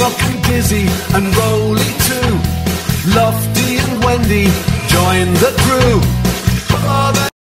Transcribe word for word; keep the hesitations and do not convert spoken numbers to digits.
Rock and Dizzy and Rolly too. Lofty and Wendy join the crew.